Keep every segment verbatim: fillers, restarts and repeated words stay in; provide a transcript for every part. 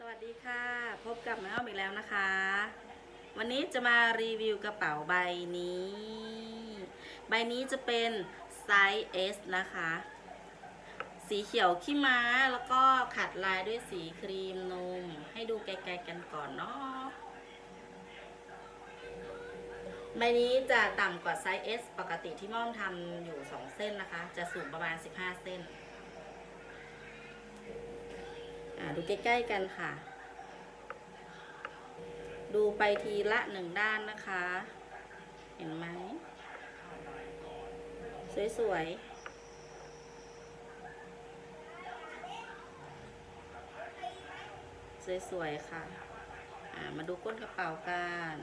วัสดีค่ะพบกับแม่อ้อมอีกแล้วนะคะวันนี้จะมารีวิวกระเป๋าใบนี้ใบนี้จะเป็นไซส์ เอส นะคะสีเขียวขี้ม้าแล้วก็ขัดลายด้วยสีครีมนมให้ดูไกลๆกันก่อนเนาะใบนี้จะต่ำกว่าไซส์ เอส ปกติที่ม่อมทำอยู่สองเส้นนะคะจะสูงประมาณสิบห้าเส้นดูใกล้ๆกันค่ะดูไปทีละหนึ่งด้านนะคะเห็นไหมสวยๆสวยๆค่ะมาดูก้นกระเป๋ากัน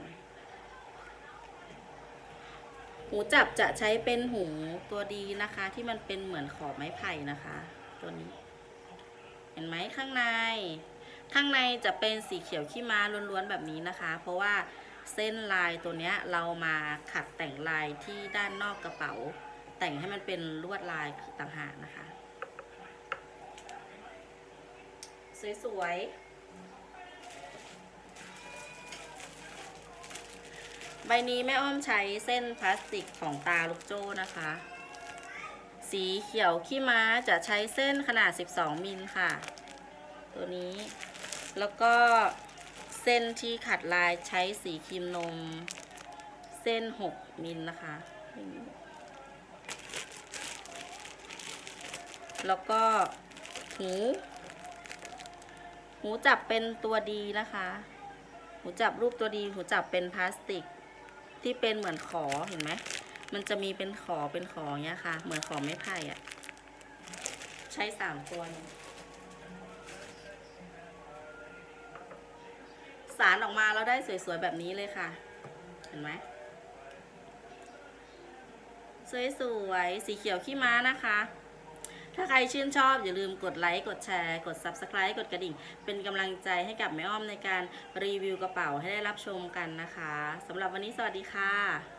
หูจับจะใช้เป็นหูตัวดีนะคะที่มันเป็นเหมือนขอบไม้ไผ่นะคะตัวนี้เห็นไหมข้างในข้างในจะเป็นสีเขียวขี้ม้าล้วนๆแบบนี้นะคะเพราะว่าเส้นลายตัวนี้เรามาขัดแต่งลายที่ด้านนอกกระเป๋าแต่งให้มันเป็นลวดลายต่างหากนะคะสวยๆใบนี้แม่อ้อมใช้เส้นพลาสติกของตาลูกโจ้นะคะสีเขียวขี้ม้าจะใช้เส้นขนาดสิบสองมิลค่ะตัวนี้แล้วก็เส้นที่ขัดลายใช้สีครีมนมเส้นหกมิลนะคะแล้วก็หูหูจับเป็นตัวดีนะคะหูจับรูปตัวดีหูจับเป็นพลาสติกที่เป็นเหมือนขอเห็นไหมมันจะมีเป็นขอเป็นขอเนี้ยค่ะเหมือนขอไม้ไผ่อะใช้สามตัวสารออกมาแล้วได้สวยๆแบบนี้เลยค่ะเห็นไหมสวยๆสีเขียวขี้ม้านะคะถ้าใครชื่นชอบอย่าลืมกดไลค์กดแชร์กด ซับสไครบ์ กดกระดิ่งเป็นกำลังใจให้กับแม่อ้อมในการรีวิวกระเป๋าให้ได้รับชมกันนะคะสำหรับวันนี้สวัสดีค่ะ